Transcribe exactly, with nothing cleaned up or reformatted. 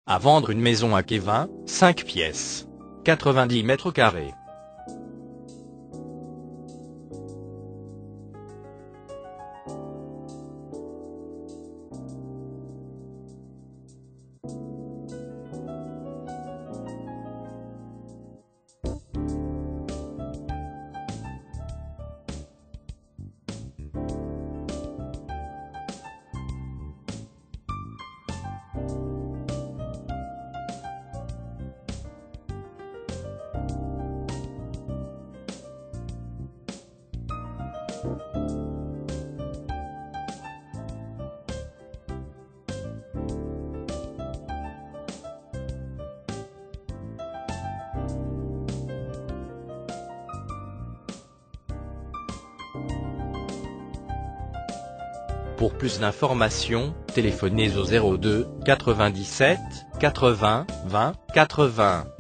À vendre une maison à Kévin, cinq pièces, quatre-vingt-dix mètres carrés. Pour plus d'informations, téléphonez au zéro deux quatre-vingt-dix-sept quatre-vingts vingt quatre-vingts.